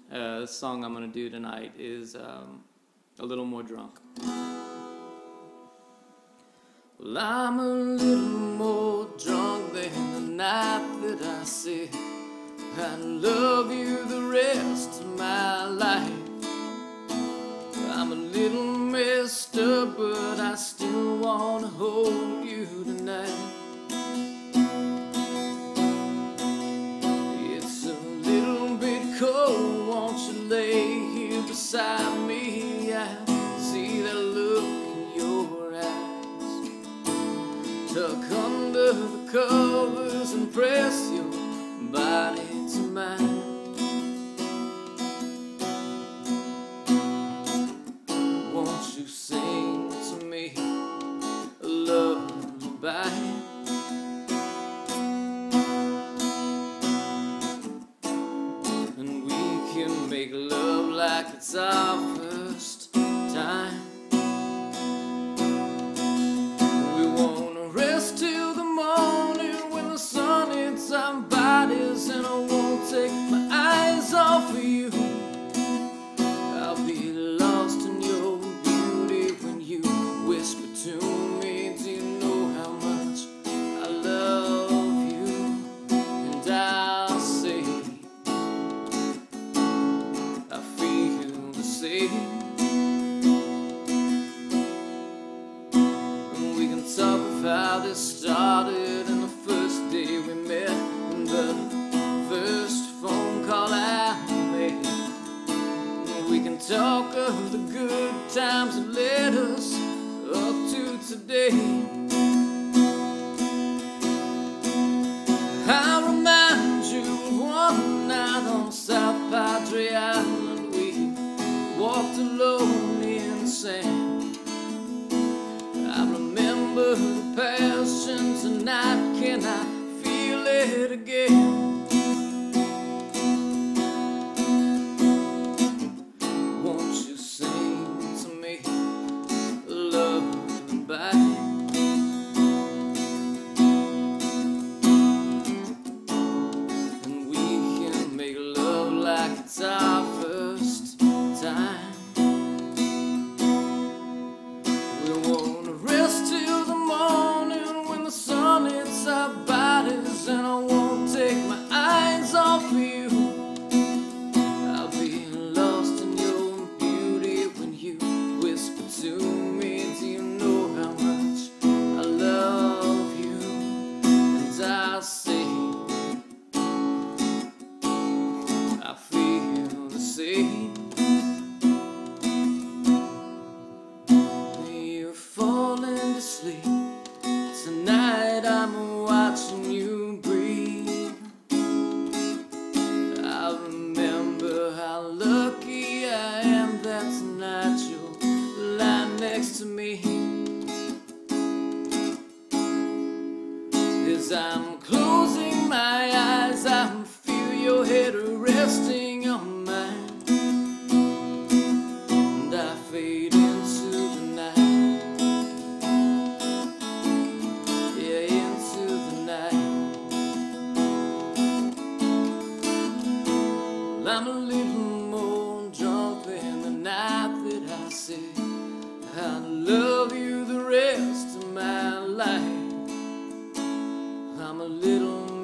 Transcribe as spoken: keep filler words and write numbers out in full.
Uh, the song I'm gonna do tonight is um, a little more drunk. Well, I'm a little more drunk than the night that I said I'd love you the rest of my life. I'm a little messed up, but I still wanna hold you tonight. It's a little bit cold, won't you lay here beside me? I see that look in your eyes. Tuck under the covers and press your body to mine. Won't you sing to me a lullaby? And we can make love like it's our first time. We wanna rest till the morning when the sun hits our bodies, and I won't take my eyes off of you. I'll be lost in your beauty when you whisper to me, do you know how much I love you? And I'll say I feel the same. And we can talk of how this started and the first day we met, and the first phone call I made. We can talk of the good times that led us up to today. I'll remind you of one night on South Padre Island. We walked alone in the sand. I remember the passion tonight, can I feel it again? It's our first time. We wanna rest till the morning when the sun hits our bodies, and I won't take my eyes off of you. I'll be lost in your beauty when you whisper to me, do you know how much I love you? And I say I feel the same. You're falling to sleep. Tonight I'm watching you breathe. I remember how lucky I am that tonight you'll lie next to me. As I'm closing my eyes, I feel your head resting on mine, and I fade into the night. Yeah, into the night. Well, I'm a little more drunk than the night that I said I'd love you the rest of my life. I'm a little